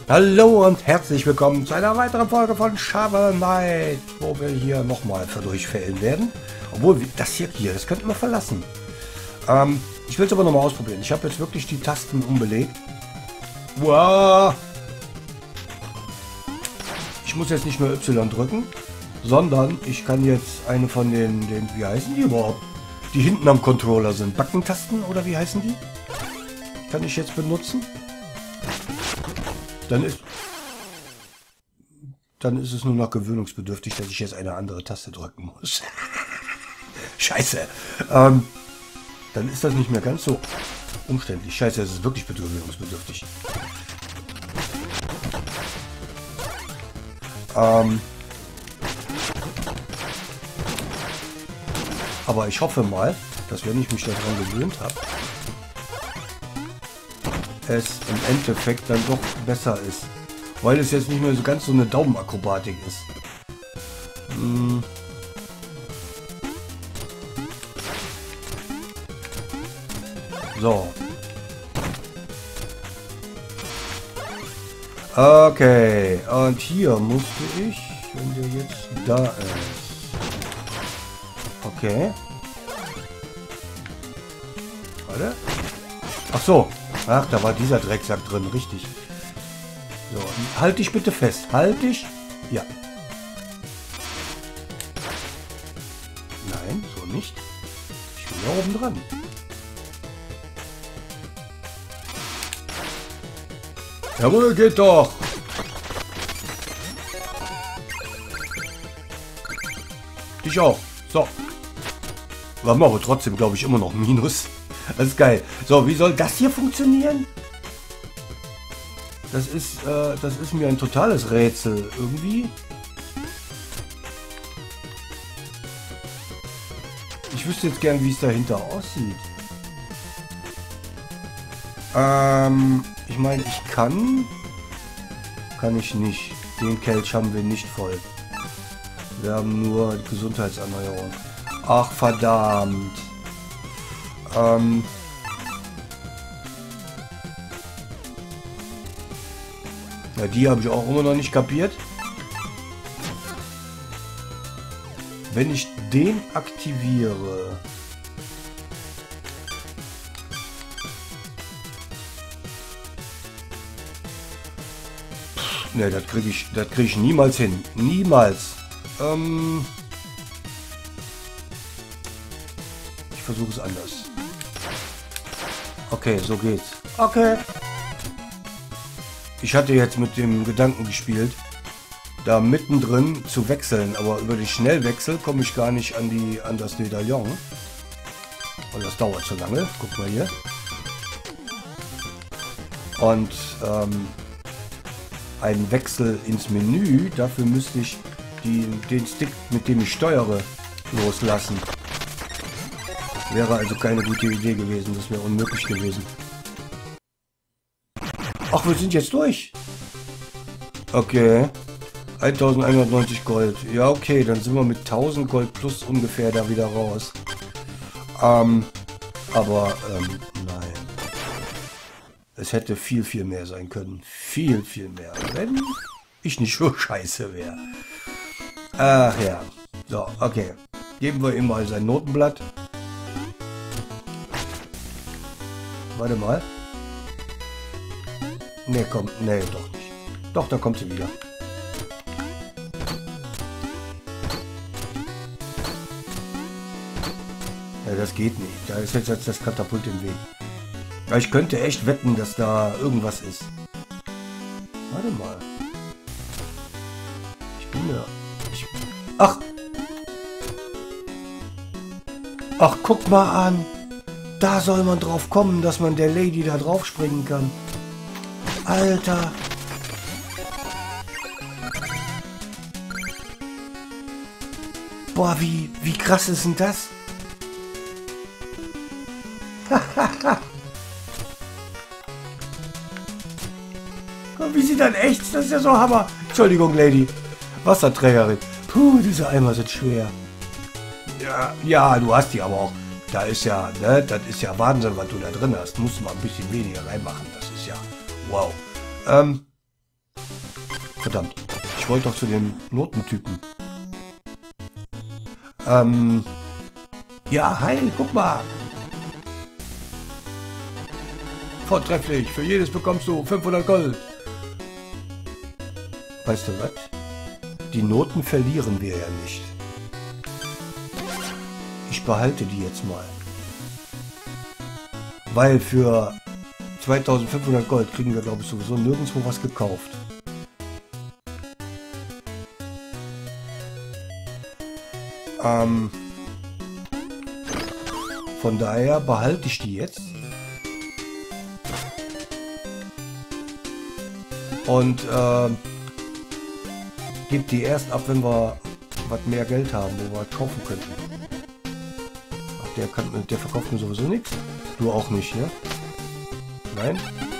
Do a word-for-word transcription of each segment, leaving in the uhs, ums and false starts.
Hallo und herzlich willkommen zu einer weiteren Folge von Shovel Knight, wo wir hier nochmal verdurchfällen werden. Obwohl, das hier, hier das könnten wir verlassen. Ähm, ich will es aber nochmal ausprobieren. Ich habe jetzt wirklich die Tasten umbelegt. Wow. Ich muss jetzt nicht nur Y drücken, sondern ich kann jetzt eine von den, den, wie heißen die überhaupt? Die hinten am Controller sind. Backentasten oder wie heißen die? Kann ich jetzt benutzen? Dann ist, dann ist es nur noch gewöhnungsbedürftig, dass ich jetzt eine andere Taste drücken muss. Scheiße. Ähm, dann ist das nicht mehr ganz so umständlich. Scheiße, es ist wirklich gewöhnungsbedürftig. Ähm, aber ich hoffe mal, dass wenn ich mich daran gewöhnt habe, es im Endeffekt dann doch besser ist. Weil es jetzt nicht mehr so ganz so eine Daumenakrobatik ist. Hm. So. Okay. Und hier musste ich, wenn der jetzt da ist. Okay. Warte. Ach so. Ach, da war dieser Drecksack drin, richtig. So, halt dich bitte fest. Halt dich. Ja. Nein, so nicht. Ich bin ja oben dran. Jawohl, geht doch. Dich auch. So. Wir haben aber trotzdem, glaube ich, immer noch Minus. Das ist geil. So, wie soll das hier funktionieren? Das ist, äh, das ist mir ein totales Rätsel. Irgendwie. Ich wüsste jetzt gern, wie es dahinter aussieht. Ähm, ich meine, ich kann... Kann ich nicht. Den Kelch haben wir nicht voll. Wir haben nur Gesundheitserneuerung. Ach, verdammt. Ähm... Ja, die habe ich auch immer noch nicht kapiert. Wenn ich den aktiviere... Ne, das kriege ich, das kriege ich niemals hin. Niemals. Ähm... Ich versuche es anders. Okay, so geht's. Okay. Ich hatte jetzt mit dem Gedanken gespielt, da mittendrin zu wechseln, aber über den Schnellwechsel komme ich gar nicht an die an das Medaillon. Und das dauert zu lange. Guck mal hier. Und ähm, ein Wechsel ins Menü, dafür müsste ich die, den Stick, mit dem ich steuere, loslassen. Wäre also keine gute Idee gewesen, das wäre unmöglich gewesen. Ach, wir sind jetzt durch. Okay. eintausendeinhundertneunzig Gold. Ja, okay, dann sind wir mit tausend Gold plus ungefähr da wieder raus. Ähm, aber, ähm, nein. Es hätte viel, viel mehr sein können. Viel, viel mehr. Wenn ich nicht so scheiße wäre. Ach ja. So, okay. Geben wir ihm mal sein Notenblatt. Warte mal. Ne, komm, ne, doch nicht. Doch, da kommt sie wieder. Ja, das geht nicht. Da ist jetzt, jetzt das Katapult im Weg. Ja, ich könnte echt wetten, dass da irgendwas ist. Warte mal. Ich bin ja... Ich, ach! Ach, guck mal an! Da soll man drauf kommen, dass man der Lady da drauf springen kann. Alter! Boah, wie, wie krass ist denn das? Wie sie dann echt? Das ist ja so Hammer. Entschuldigung, Lady. Wasserträgerin. Puh, diese Eimer sind schwer. Ja, ja, du hast die aber auch. Da ist ja, ne, das ist ja Wahnsinn, was du da drin hast. Musst du mal ein bisschen weniger reinmachen. Das ist ja wow. Ähm, Verdammt. Ich wollte doch zu dem Notentypen. Ähm. Ja, hi, guck mal. Vortrefflich. Für jedes bekommst du fünfhundert Gold. Weißt du was? Die Noten verlieren wir ja nicht. Ich behalte die jetzt mal. Weil für zweitausendfünfhundert Gold kriegen wir, glaube ich, sowieso nirgendwo was gekauft. Ähm, von daher behalte ich die jetzt. Und äh, gebe die erst ab, wenn wir was mehr Geld haben, wo wir kaufen könnten. Ach, der, kann, der verkauft mir sowieso nichts. Du auch nicht, ne? Nein?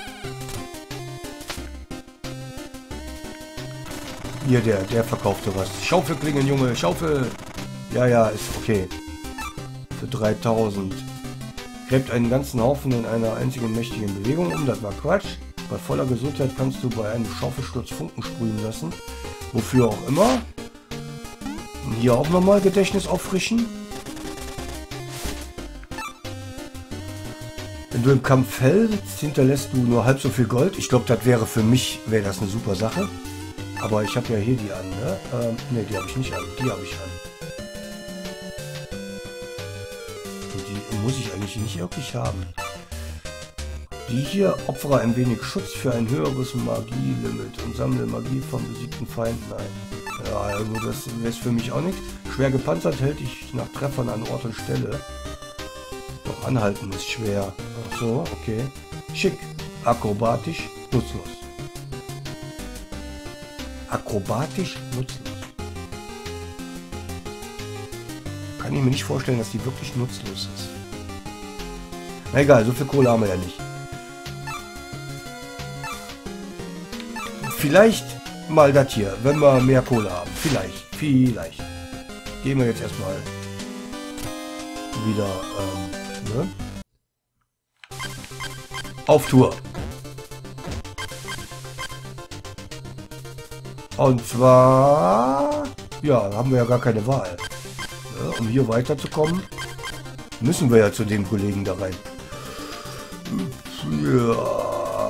Hier, der, der verkaufte was. Schaufelklingen, Junge, Schaufel! Ja, ja, ist okay. Für dreitausend. Gräbt einen ganzen Haufen in einer einzigen mächtigen Bewegung um. Das war Quatsch. Bei voller Gesundheit kannst du bei einem Schaufelsturz Funken sprühen lassen. Wofür auch immer. Hier auch nochmal Gedächtnis auffrischen. Wenn du im Kampf fällst, hinterlässt du nur halb so viel Gold. Ich glaube, das wäre für mich, wäre das eine super Sache. Aber ich habe ja hier die an, ne? Ähm, ne, die habe ich nicht an. Die habe ich an. Und die muss ich eigentlich nicht wirklich haben. Die hier opfere ein wenig Schutz für ein höheres Magie-Limit und sammle Magie von besiegten Feinden ein. Ja, also das ist für mich auch nichts. Schwer gepanzert hält dich nach Treffern an Ort und Stelle. Doch anhalten ist schwer. Ach so, okay. Schick. Akrobatisch, nutzlos. Akrobatisch, nutzlos. Kann ich mir nicht vorstellen, dass die wirklich nutzlos ist. Na egal, so viel Kohle haben wir ja nicht. Vielleicht mal das hier, wenn wir mehr Kohle haben. Vielleicht, vielleicht. Gehen wir jetzt erstmal wieder ähm, ne? auf Tour. Und zwar, ja, haben wir ja gar keine Wahl. Ja, um hier weiterzukommen, müssen wir ja zu dem Kollegen da rein. Ja.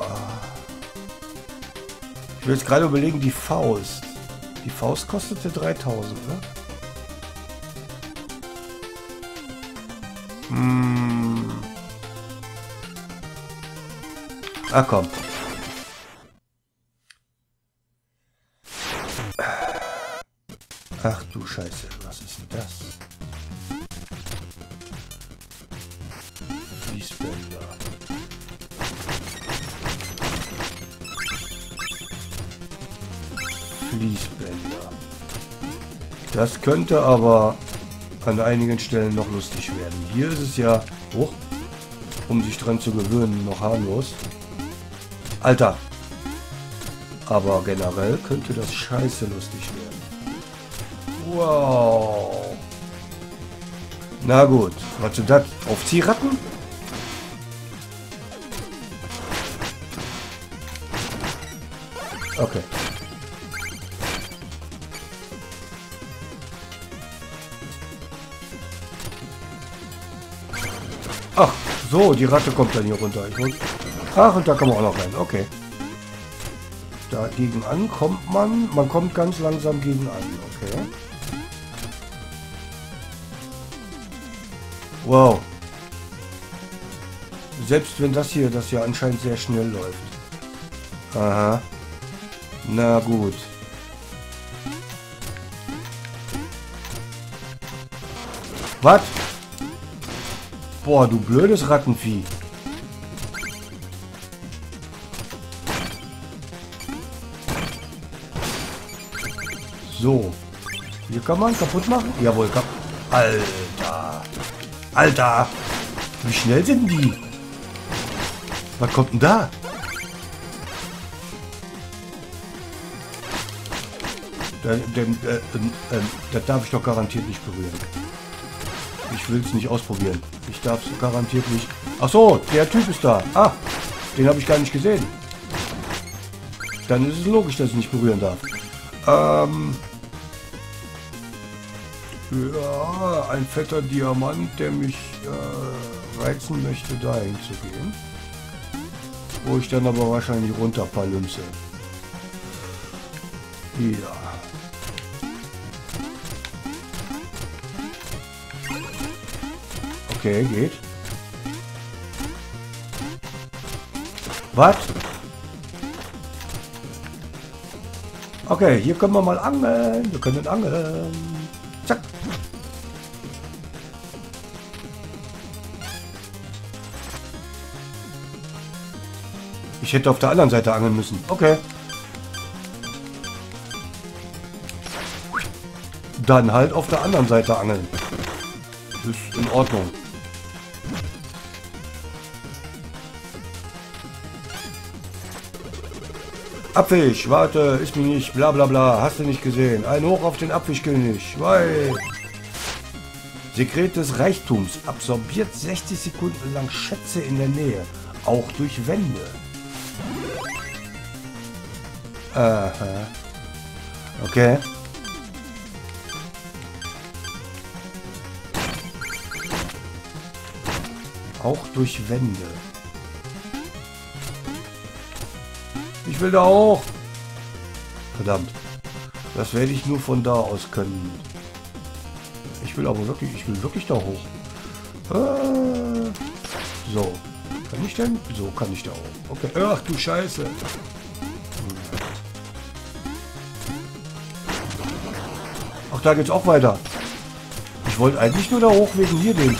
Ich will jetzt gerade überlegen, die Faust. Die Faust kostete dreitausend, ne? Hm. Ah, komm. Ach du Scheiße, was ist denn das? Fließbänder. Fließbänder. Das könnte aber an einigen Stellen noch lustig werden. Hier ist es ja, oh, um sich dran zu gewöhnen, noch harmlos. Alter! Aber generell könnte das scheiße lustig werden. Wow! Na gut, was du das? Aufziehratten? Okay. Ach, so, die Ratte kommt dann hier runter. Ich muss... Ach, und da kann man auch noch rein. Okay. Dagegen an kommt man. Man kommt ganz langsam gegen an. Okay. Wow. Selbst wenn das hier, das ja anscheinend sehr schnell läuft. Aha. Na gut. Was? Boah, du blödes Rattenvieh. So. Hier kann man kaputt machen? Jawohl, kaputt. Alter. Alter. Wie schnell sind die? Was kommt denn da? Da, denn, äh, äh, äh, das darf ich doch garantiert nicht berühren. Ich will es nicht ausprobieren. Ich darf es garantiert nicht. Ach so, der Typ ist da. Ah, den habe ich gar nicht gesehen. Dann ist es logisch, dass ich nicht berühren darf. Ähm... Ja, ein fetter Diamant, der mich äh, reizen möchte, dahin zu gehen. Wo ich dann aber wahrscheinlich runterpalümse. Ja. Okay, geht. Was? Okay, hier können wir mal angeln. Wir können angeln. Zack. Ich hätte auf der anderen Seite angeln müssen. Okay. Dann halt auf der anderen Seite angeln. Ist in Ordnung. Abfisch, warte, ist mir nicht, bla bla bla, hast du nicht gesehen. Ein Hoch auf den Abfischkönig. Weil Sekret des Reichtums absorbiert sechzig Sekunden lang Schätze in der Nähe, auch durch Wände. Aha. Okay. Auch durch Wände. Ich will da hoch. Verdammt. Das werde ich nur von da aus können. Ich will aber wirklich, ich will wirklich da hoch. Äh, so. Kann ich denn? So kann ich da hoch. Okay. Ach du Scheiße. Ach, da geht's auch weiter. Ich wollte eigentlich nur da hoch wegen hier den.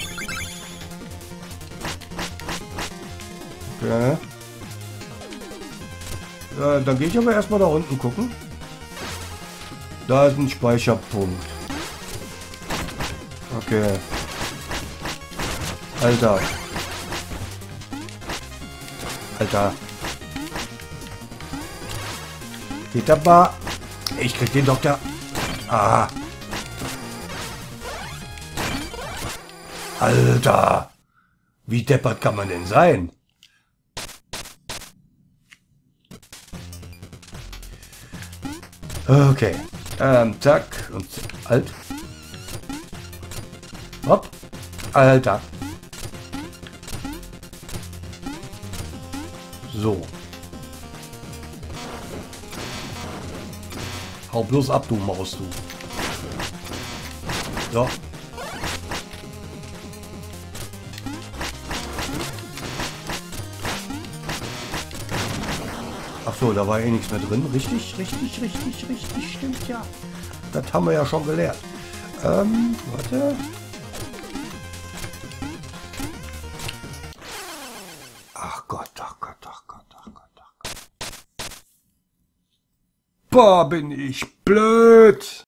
Okay. Ja, dann gehe ich aber erstmal da unten gucken. Da ist ein Speicherpunkt. Okay. Alter. Alter. Geht aber. Ich krieg den Doktor. Ah. Alter. Wie deppert kann man denn sein? Okay. Ähm, zack. Und halt. Hopp. Alter. So. Hau bloß ab, du Maus, du. So. Ach so, da war eh nichts mehr drin. Richtig, richtig, richtig, richtig. Stimmt ja. Das haben wir ja schon gelernt. Ähm, warte. Ach Gott, ach Gott, ach Gott, ach Gott, ach Gott. Boah, bin ich blöd.